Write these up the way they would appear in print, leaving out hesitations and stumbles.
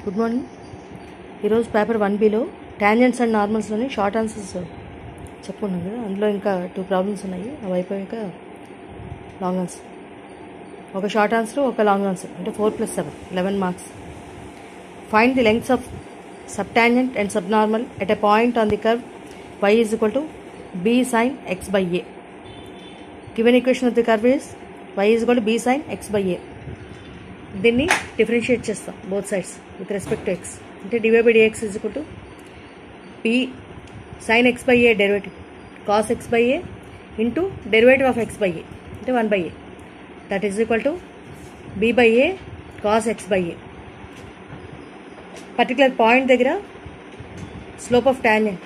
Good morning. ఈరోజు paper 1Bలో tangents and నార్మల్స్లోని షార్ట్ ఆన్సర్స్ చెప్పుకున్నాం కదా. అందులో ఇంకా 2 ప్రాబ్లమ్స్ ఉన్నాయి. అవి అయిపోయాక లాంగ్ ఆన్సర్, ఒక షార్ట్ ఆన్సర్ ఒక లాంగ్ ఆన్సర్, అంటే 4+7 11 marks. Find the lengths of subtangent and subnormal at a point on the curve y is equal to b sin x by a. Given equation of the curve is y is equal to b sin x by a. దీన్ని differentiate చేస్తాం both sides with respect to x. అంటే dy by dx is equal to p sine x by a derivative cos x by a into derivative of x by a అంటే 1/a. That is equal to b by a cos x by a. Particular point దగ్గర slope of tangent,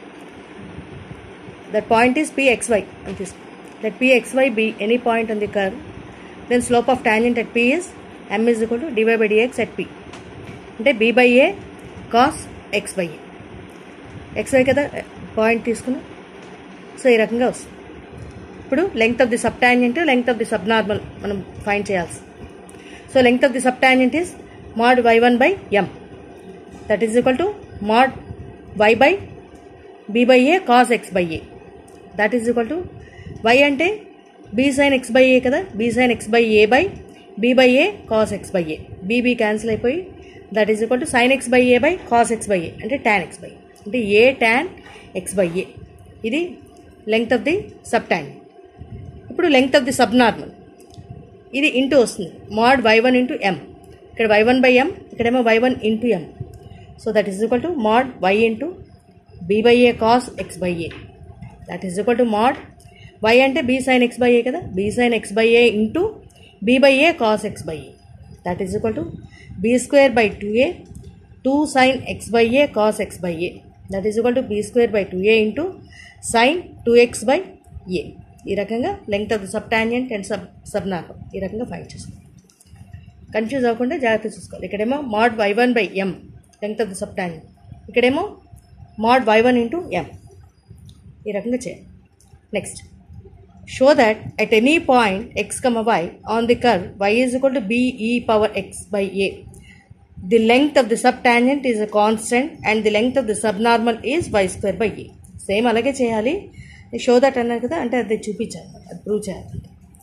that point is pxy and this, let pxy be any point on the curve, then slope of tangent at p is m is equal to dy by dx at p అంటే b by a cos x by a. xy కదా point తీసుకున్నాం. So ఈ రకంగా వస్తుంది. ఇప్పుడు length of the sub tangent, length of the sub normal మనం find చేయాల్సి. So length of the sub tangent is mod y1 by m, that is equal to mod y by b by a cos x by a. That is equal to y అంటే b sin x by a కదా, b sin x by a by b by a cos x by a. b cancel అయిపోయి that is equal to sin x by a by cos x by a అంటే tan x by a అంటే a tan x by a. ఇది length of the sub tangent. ఇప్పుడు length of the sub normal ఇది into వస్తుంది, mod y1 into m. ఇక్కడ y1 by m, ఇక్కడేమో y1 into m. So that is equal to mod y into b by a cos x by a. that is equal to mod y అంటే b sin x by a కదా, b sin x by a into b by a cos x by a. that is equal to b square by 2a 2 sin x by a cos x by a. that is equal to b square by 2a into sin 2x by a. ఈ రకంగా length of the sub tangent and sub normal ఈ రకంగా find చేసుకోవాలి. Confuse అవ్వకుండా జాగ్రత్త చూసుకోవాలి. ఇక్కడేమో mod y1 by m length of the sub tangent, ఇక్కడేమో mod y1 ఇంటూ m. ఈ రకంగా చేయాలి. Next, show that at any point x comma y on the curve y is equal to b e power x by a, the length of the sub tangent is a constant and the length of the sub normal is y square by a. Same అలాగే చేయాలి. Show that అన్నారు కదా, అంటే అది చూపించాలి, అది prove చేయాలి.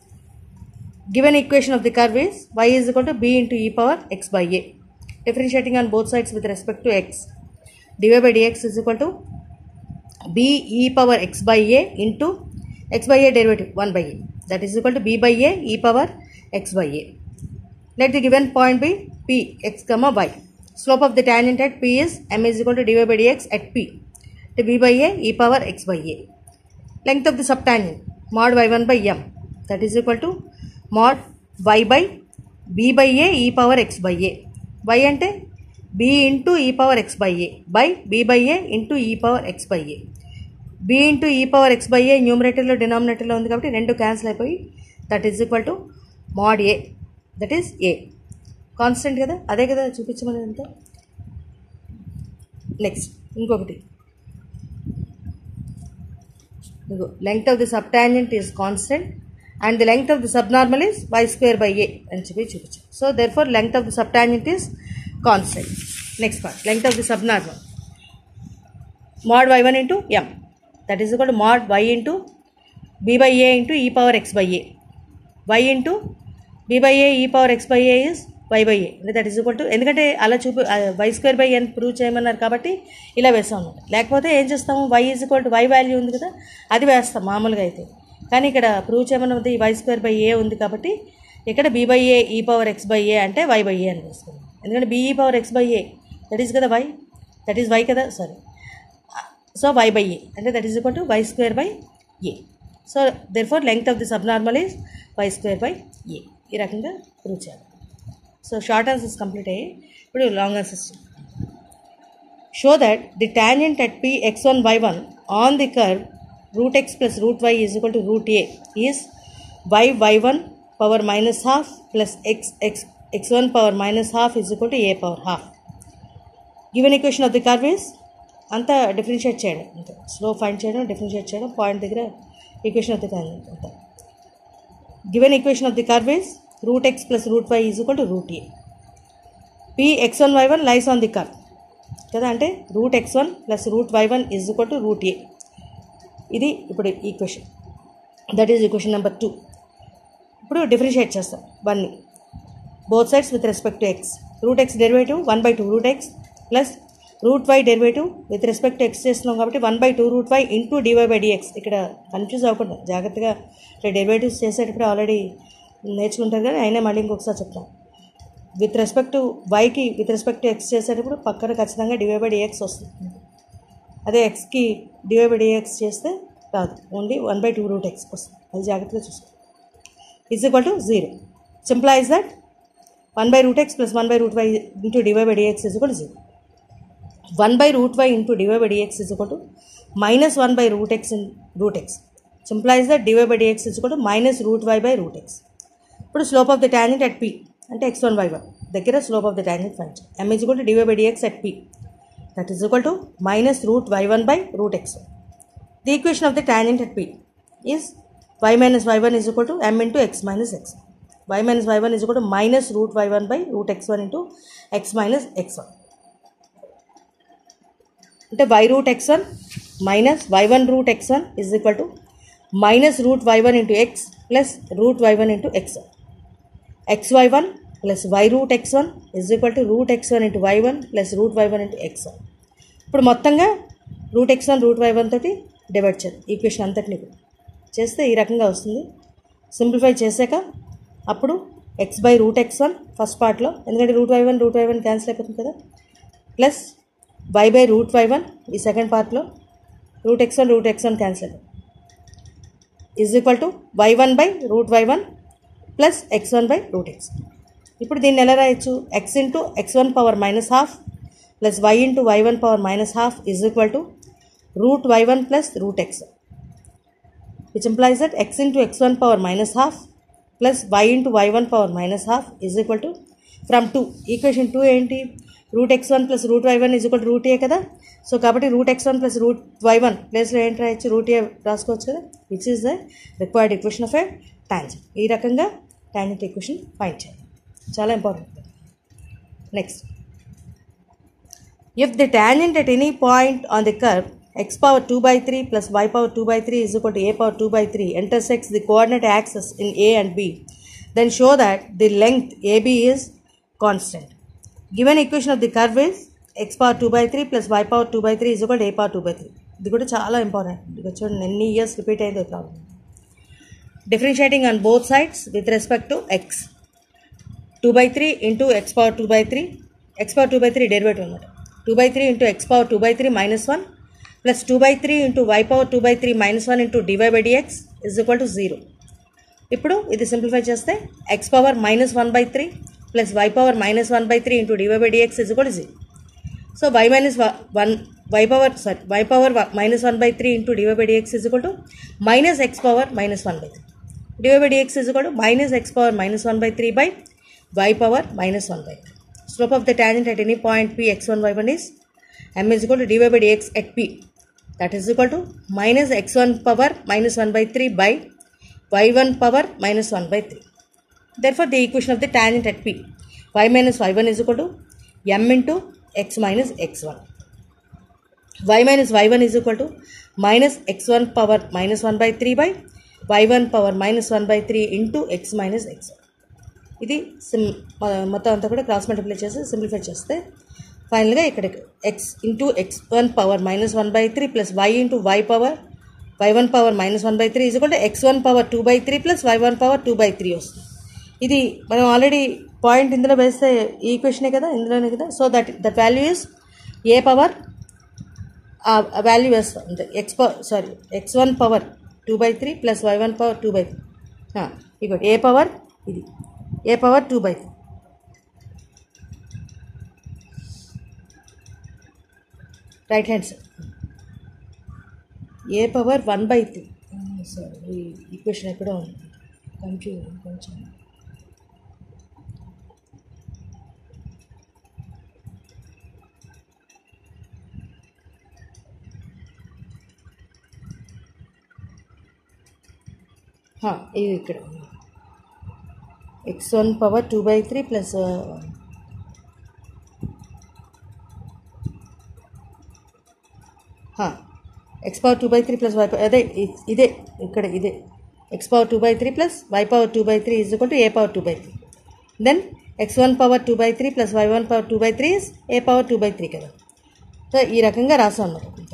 Given equation of the curve is y is equal to b into e power x by a. Differentiating on both sides with respect to x, dy by dx is equal to b e power x by a into x by a derivative 1/a, that is equal to b by a e power x by a. Let the given point be p x comma y. Slope of the tangent at p is m is equal to dy by dx at p to b by a e power x by a. Length of the subtangent mod y1 by m, that is equal to mod y by b by a e power x by a. y అంటే b into e power x by a by b by a into e power x by a. b into e power x by a న్యూమరేటర్లో డినామినేటర్లో ఉంది కాబట్టి రెండు cancel అయిపోయి that is equal to mod a, that is a. Constant కదా, అదే కదా చూపించమని అంతా. నెక్స్ట్ ఇంకొకటి, length of the sub tangent is constant and the length of the sub normal is y square by ఏ అని చెప్పి చూపించాం. So therefore length of the sub tangent is constant. Next part, length of the subnormal mod y1 into m, that is equal to mod y into b by a into e power x by a. y into b by a e power x by a is y by a, that is equal to, ఎందుకంటే అలా y square by అని prove చేయమన్నారు కాబట్టి ఇలా వేస్తాం అన్నమాట. లేకపోతే ఏం చేస్తాము, y is equal to y value ఉంది కదా, అది వేస్తాం మామూలుగా అయితే. కానీ ఇక్కడ ప్రూవ్ చేయమన్నది y స్క్వేర్ బై ఏ ఉంది కాబట్టి ఇక్కడ b by a e power x by a అంటే y by a అని వేసుకున్నాం. ఎందుకంటే b e power x by a that is కదా y, దట్ ఈస్ y కదా, sorry. So y by a అంటే that is equal to y square by a. So therefore length of the sub normal is y square by a. ఈ రకంగా prove చేయాలి. So short answers complete అయ్యాయి. ఇప్పుడు long answers. Show that the tangent at p x1 y1 on the curve root x plus root y is equal to root a is y1 power minus half plus x1 power minus half is equal to a power half. Given equation of the curve is అంతా differentiate చేయడం, అంతే slope find చేయడం, differentiate చేయడం, point దగ్గర equation of the tangent అంతా. Given equation of the curve is root x plus root y is equal to root a. P x1y1 lies on the curve కదా, అంటే root x1 plus root y1 is equal to root a. ఇది ఇప్పుడు equation, that is equation number 2. ఇప్పుడు differentiate చేస్తాం 1ని both sides with respect to x. Root x derivative 1/2 root x plus root y derivative with respect to x చేస్తున్నాం కాబట్టి 1/2 route why into dy/dx. ఇక్కడ confuse అవ్వకుండా జాగ్రత్తగా ఇట్లా డెరివేటివ్స్ చేసేటప్పుడు ఆల్రెడీ నేర్చుకుంటారు కానీ అయినా మళ్ళీ ఇంకొకసారి చెప్తాం. విత్ రెస్పెక్ట్ టు వైకి విత్ రెస్పెక్ట్ టు ఎక్స్ చేసేటప్పుడు పక్కన ఖచ్చితంగా dy/dx వస్తుంది. అదే ఎక్స్కి dy/dx చేస్తే రాదు, ఓన్లీ 1/2 రూట్ ఎక్స్ వస్తుంది. అది జాగ్రత్తగా చూసుకోండి. Is equal to 0. Simplifies that 1/root x plus 1/root y into dy/dx is equal to 0. 1/root y into dy/dx is equal to minus 1/root x in root x. Implies that dy/dx is equal to minus root y by root x. ఇప్పుడు slope of the tangent at p అంటే x1 y1 దగ్గర slope of the tangent find. m is equal to dy/dx at p, that is equal to minus root y1 by root x. The equation of the tangent at p is y minus y1 is equal to m into x minus x. y minus y1 is equal to minus root y1 by root x1 into x minus x1. అంటే y root x1 minus y1 root x1 is equal to minus root y1 into x plus root y1 into x1. xy1 plus y root x1 is equal to root x1 into y1 plus root y1 into x1. ఇప్పుడు మొత్తంగా route x1 route y1 తోటి divide చేయాలి equation అంతటిని చేస్తే ఈ రకంగా వస్తుంది. Simplify చేసాక అప్పుడు x by root x1 first పార్ట్లో, ఎందుకంటే రూట్ y1 క్యాన్సిల్ అయిపోతుంది కదా, plus y by root y1 ఈ సెకండ్ పార్ట్లో రూట్ x1 క్యాన్సిల్ అయిపోతుంది, is equal to y1 by root y1 plus x1 by root x. ఇప్పుడు దీన్ని ఎలా రాయొచ్చు, x into x1 power minus half plus y into y1 power minus half is equal to root y1 plus root x, which implies that x into x1 power minus half plus y into y1 power minus half is equal to from 2. Equation 2 ఏంటి, route x1 plus root y1 is equal to root a కదా. So కాబట్టి route x1 plus root y1 ప్లేస్లో ఏంటి రాయొచ్చు, route a రాసుకోవచ్చు కదా, which is the required equation of a tangent. ఈ రకంగా టాంజెంట్ ఈక్వేషన్ ఫైండ్ చేయాలి, చాలా important. Next, if the tangent at any point on the curve x power 2/3 plus y power 2/3 is equal to a power 2/3 intersects the coordinate axis in a and b, then show that the length AB is constant. Given equation of the curve is x power 2/3 plus y power 2/3 is equal to a power 2/3. ఇది కూడా చాలా important, ఇది చూడండి ఎన్ని years repeat అయింది problem. Differentiating on both sides with respect to x 2/3 into x power 2/3, x power 2/3 derivative అనమాట, 2/3 into x power 2/3 minus 1 plus 2/3 into y power 2/3 minus 1 into dy/dx is equal to 0. ఇప్పుడు ఇది simplify చేస్తే x power minus 1/3 plus y power minus 1/3 into dy/dx is equal to 0. So y power minus 1/3 into dy/dx is equal to minus x power minus 1/3. dy/dx is equal to minus x power minus 1/3 by y power minus 1/3. Slope of the tangent at any point p x1 y1 is m is equal to dy/dx at p, that is equal to minus x1 power minus 1/3 by y1 power minus 1/3. Therefore, the equation of the tangent at p, y minus y1 is equal to m into x minus x1. y minus y1 is equal to minus x1 power minus 1/3 by y1 power minus 1/3 into x minus x1. ఇది మొత్తం అంతా కూడా cross multiply చేసి simplify చేస్తే ఫైనల్గా ఇక్కడ x into x1 power minus 1/3 plus y into y1 power minus 1/3 is equal to x1 power 2/3 plus y1 power 2/3 వస్తుంది. ఇది మనం ఆల్రెడీ పాయింట్ ఇందులో వేస్తే ఈ ఈక్వేషనే కదా, ఇందులోనే కదా. So that value is a power, ఆ వాల్యూ వేస్తాం అంతే, x1 power 2/3 plus y1 power 2/3, ఇక్కడ ఏ పవర్, ఇది a power 2/3, right hand side a power 1/3. Sorry, ఈ ఈక్వేషన్ ఎక్కడో ఉంది, కన్ఫ్యూజన్ కొంచెం. ఇది ఇక్కడ x1 power 2/3 plus x power 2/3 plus y అదే ఇదే ఇక్కడ ఇదే x power 2/3 plus y power 2/3 is equal to a power 2/3. Then x1 power 2/3 plus y1 power 2/3 is a power 2/3 కదా. సో ఈ రకంగా రాసాం అన్నమాట.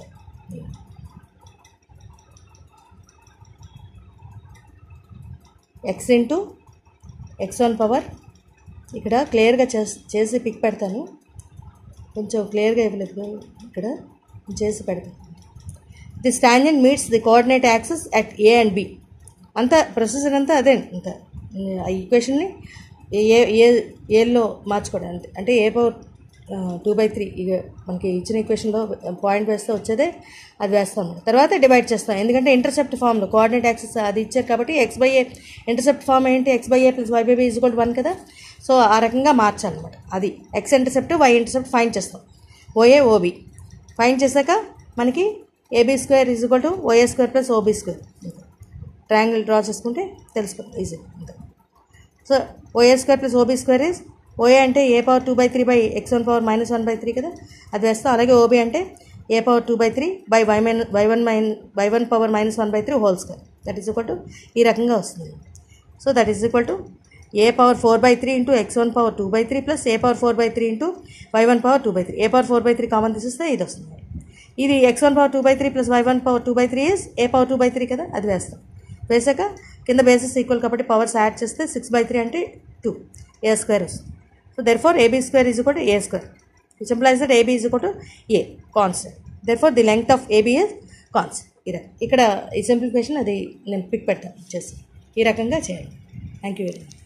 x ఇంటూ x1 పవర్ ఇక్కడ క్లియర్గా చేసి పిక్ పెడతాను, కొంచెం క్లియర్గా ఇవ్వలేదు ఇక్కడ చేసి పెడతాను. This tangent meets the coordinate axes at a and b. అంతా ప్రొసెసర్ అంతా అదే అంతా ఆ ఈక్వేషన్ని ఏలో మార్చుకోవడం అంతే. అంటే ఏ పవర్ 2/3 ఇక మనకి ఇచ్చిన ఈక్వేషన్లో పాయింట్ వేస్తే వచ్చేదే అది వేస్తాం. తర్వాత డివైడ్ చేస్తాం, ఎందుకంటే ఇంటర్సెప్ట్ ఫామ్లో కోఆర్డినేట్ యాక్సెస్ అది ఇచ్చారు కాబట్టి x/a ఇంటర్సెప్ట్ ఫామ్ ఏంటి x/a plus y/b is equal to 1 కదా. సో ఆ రకంగా మార్చాలన్నమాట. అది x intercept y intercept find చేస్తాం. OA OB ఫైండ్ చేశాక మనకి AB² is equal to OA² plus OB². Triangle draw చేసుకుంటే తెలిసిపోతుంది easy. So OA² plus OB² is OA అంటే a power 2/3 by x1 power -1/3 కదా, అది వేస్తాం. అలాగే OB అంటే ఏ పవర్ 2/3 బై y1 పవర్ -1/3 whole square. That is equal to ఈ రకంగా వస్తుంది. So that is equal to a power 4/3 into x1 power 2/3 plus a power 4/3 into y1 power 2/3. A power 4/3 common తీసేస్తే ఇది వస్తుంది. ఇది x1 power 2/3 plus y1 power 2/3 is a power 2/3 కదా, అది వేస్తాం. వేసాక కింద బేసెస్ ఈక్వల్ కాబట్టి పవర్స్ యాడ్ చేస్తే 6/3 అంటే 2 A² వస్తుంది. So therefore AB² is equal to A², which implies that AB is equal to A constant. Therefore the length of AB is constant. ఇక్కడ ఈ సింప్లిఫికేషన్ అది నేను పిక్ పెడతాను చేసి ఈ రకంగా చేయాలి. Thank you very much.